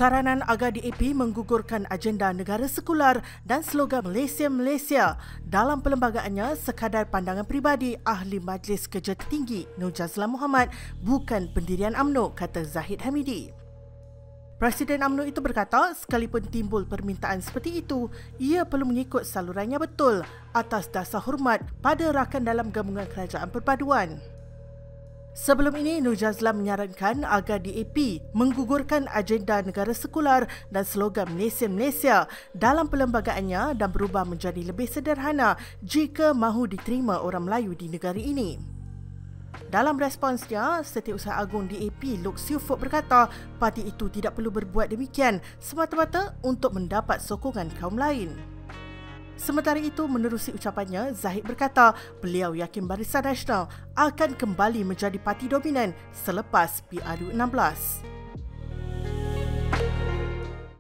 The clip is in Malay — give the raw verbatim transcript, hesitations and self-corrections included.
Saranan agar D A P menggugurkan agenda negara sekular dan slogan Malaysia Malaysia dalam perlembagaannya sekadar pandangan peribadi Ahli Majlis Kerja Tertinggi Nur Jazlan Mohamad, bukan pendirian U M N O, kata Zahid Hamidi. Presiden U M N O itu berkata sekalipun timbul permintaan seperti itu, ia perlu mengikut salurannya betul atas dasar hormat pada rakan dalam gabungan kerajaan perpaduan. Sebelum ini, Nur Jazlan menyarankan agar D A P menggugurkan agenda negara sekular dan slogan Malaysia Malaysia dalam perlembagaannya dan berubah menjadi lebih sederhana jika mahu diterima orang Melayu di negara ini. Dalam responsnya, Setiausaha Agung D A P Loke Siew Fook berkata parti itu tidak perlu berbuat demikian semata-mata untuk mendapat sokongan kaum lain. Sementara itu, menerusi ucapannya, Zahid berkata beliau yakin Barisan Nasional akan kembali menjadi parti dominan selepas P R U enam belas.